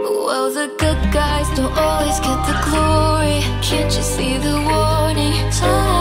Well, the good guys don't always get the glory. Can't you see the warning signs?